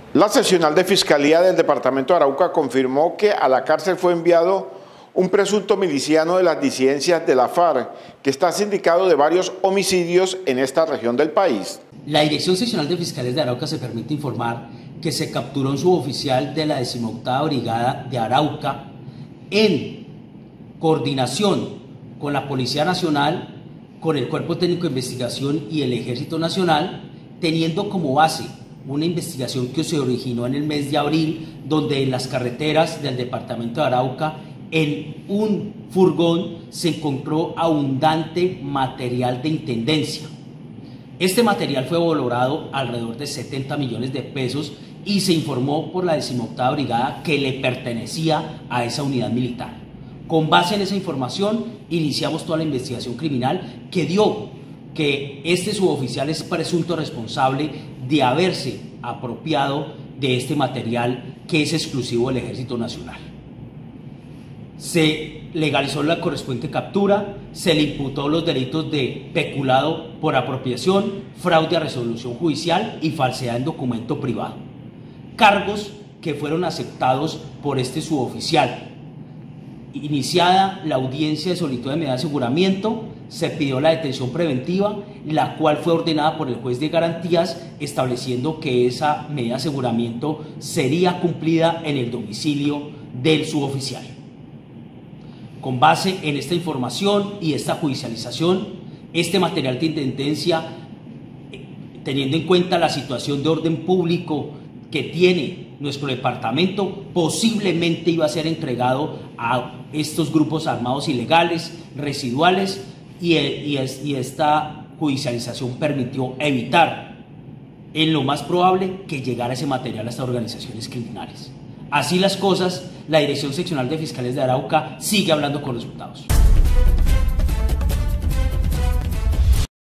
La seccional de Fiscalía del Departamento de Arauca confirmó que a la cárcel fue enviado un presunto miliciano de las disidencias de la FARC, que está sindicado de varios homicidios en esta región del país. La Dirección Seccional de Fiscales de Arauca se permite informar que se capturó un suboficial de la 18ª Brigada de Arauca en coordinación con la Policía Nacional, con el Cuerpo Técnico de Investigación y el Ejército Nacional, teniendo como base una investigación que se originó en el mes de abril, donde en las carreteras del departamento de Arauca, en un furgón, se encontró abundante material de intendencia. Este material fue valorado alrededor de 70 millones de pesos y se informó por la 18ª Brigada que le pertenecía a esa unidad militar. Con base en esa información, iniciamos toda la investigación criminal que dio que este suboficial es presunto responsable de haberse apropiado de este material que es exclusivo del Ejército Nacional. Se legalizó la correspondiente captura, se le imputó los delitos de peculado por apropiación, fraude a resolución judicial y falsedad en documento privado. Cargos que fueron aceptados por este suboficial. Iniciada la audiencia de solicitud de medida de aseguramiento, se pidió la detención preventiva, la cual fue ordenada por el juez de garantías, estableciendo que esa medida de aseguramiento sería cumplida en el domicilio del suboficial. Con base en esta información y esta judicialización, este material de intendencia, teniendo en cuenta la situación de orden público que tiene nuestro departamento, posiblemente iba a ser entregado a estos grupos armados ilegales, residuales, y esta judicialización permitió evitar, en lo más probable, que llegara ese material a estas organizaciones criminales. Así las cosas, la Dirección Seccional de Fiscales de Arauca sigue hablando con resultados.